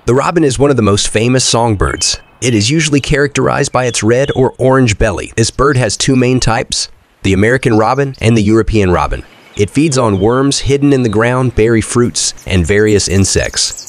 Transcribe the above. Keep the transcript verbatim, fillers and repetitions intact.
The robin is one of the most famous songbirds. It is usually characterized by its red or orange belly. This bird has two main types, the American robin and the European robin. It feeds on worms hidden in the ground, berry fruits, and various insects.